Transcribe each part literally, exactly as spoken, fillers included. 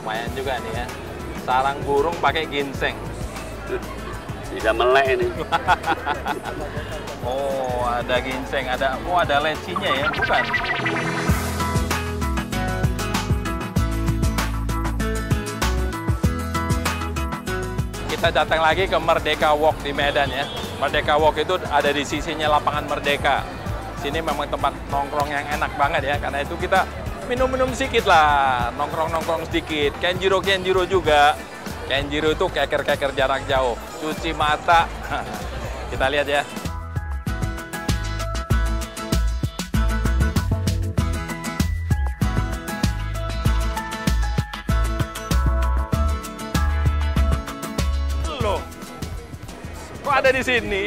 Lumayan juga nih ya. Sarang burung pakai ginseng. Bisa melek ini. Oh, ada ginseng, ada oh ada lecinya ya, bukan? Kita datang lagi ke Merdeka Walk di Medan ya. Merdeka Walk itu ada di sisinya lapangan Merdeka. Sini memang tempat nongkrong yang enak banget ya, karena itu kita minum-minum sedikit lah, nongkrong-nongkrong sedikit. Kenjiro-kenjiro juga. Kenjiro itu keker-keker jarak jauh. Cuci mata. Kita lihat ya. Loh, kok ada di sini?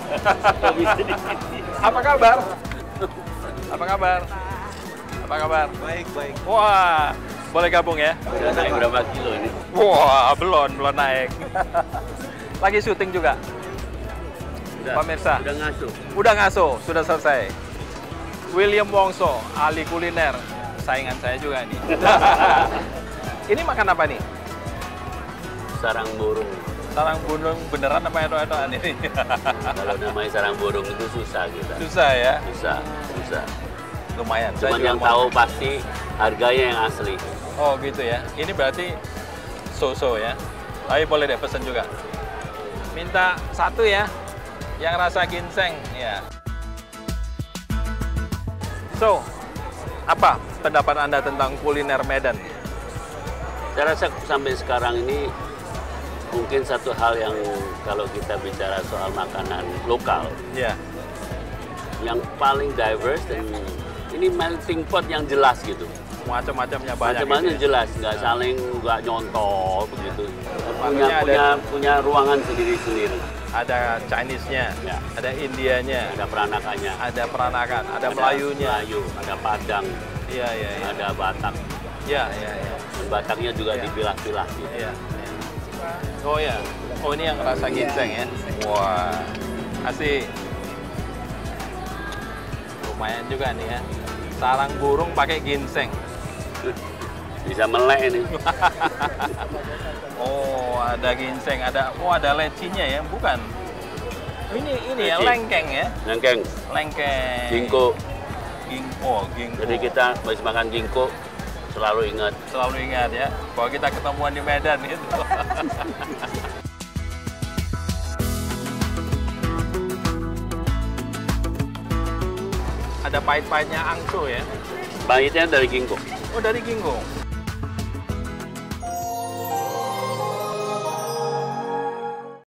Apa kabar? Apa kabar? Apa kabar? Baik, baik. Wah, boleh gabung ya? Sudah naik berapa kilo ini? Wah, belum, belum naik. Lagi syuting juga? Udah, Pemirsa? Udah ngasuh. Udah ngasuh, sudah selesai. William Wongso, ahli kuliner. Saingan saya juga nih. Ini makan apa nih? Sarang burung. Sarang burung beneran apa edo-edoan ini? Kalau namanya sarang burung itu susah kita. Susah ya? Susah, susah. Lumayan. Cuman juga yang mau- tahu pasti harganya yang asli. Oh gitu ya. Ini berarti so-so ya. Tapi boleh deh pesen juga. Minta satu ya. Yang rasa ginseng ya. So, apa pendapat Anda tentang kuliner Medan? Saya rasa sampai sekarang ini mungkin satu hal yang kalau kita bicara soal makanan lokal, Ya. yang paling diverse dan ini melting pot yang jelas gitu. Macam-macamnya banyak. Macam-macam gitu ya. jelas, nggak saling nggak nyontol begitu. Punya Makanya ada- punya punya ruangan sendiri-sendiri. Ada Chinese-nya, Ya. ada Indianya, Ada peranakannya, ada peranakan, ada Melayunya. Melayu, ada Padang, Iya, iya, iya. ada Batak. Iya, iya, iya. Dan Bataknya juga Ya. dipilah-pilah gitu. Iya. Oh ya. Oh ini yang rasa ginseng ya. Wah. Asik. Lumayan juga nih ya. Sarang burung pakai ginseng. Bisa melek ini. Oh, ada ginseng, ada oh ada lecinya ya, bukan? Ini ini ya Leci. lengkeng ya. Lengkeng, Lengkeng. ginkgo. Ginkgo, ginkgo. Jadi kita habis makan ginkgo selalu ingat selalu ingat ya, bahwa kita ketemuan di Medan itu. Ada pahit-pahitnya angso ya. pahitnya dari ginkgo. Oh dari ginkgo.